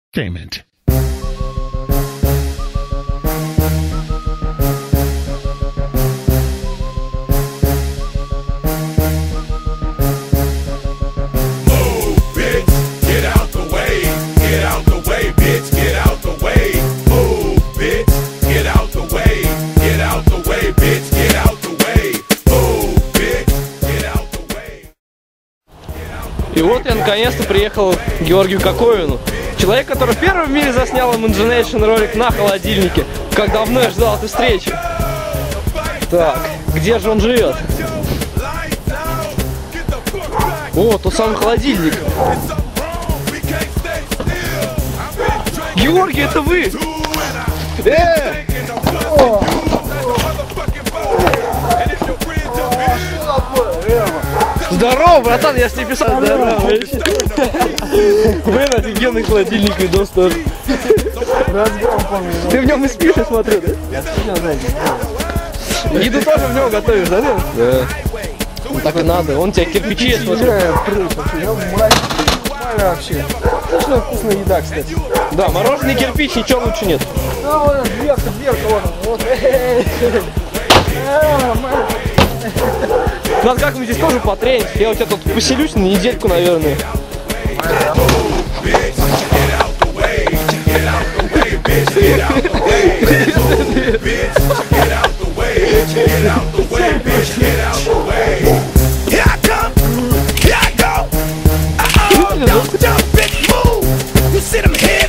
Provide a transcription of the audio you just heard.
Entertainment. И вот я наконец-то приехал к Георгию Кокоину. Человек, который первый в мире заснял Imagination ролик на холодильнике. Как давно я ждал этой встречи. Так, где же он живет? О, тот самый холодильник. Георгий, это вы? Здорово, братан, я с тебе писал. Здорово. Блин, офигенный холодильник, видос тоже. Ты в нем и спишь, я смотрю, да? Я спину, знаете. Еду тоже в нем готовишь, да? Да. Ну, так и надо, он тебя кирпичи, я смотрю. Вообще. Очень вкусная еда, кстати. Да, мороженый кирпич, ничего лучше нет. Ну, вот дверка, вот. Надо как-нибудь здесь тоже потренить. Я у тебя тут поселюсь на недельку, наверное. Don't jump and move. You sit them head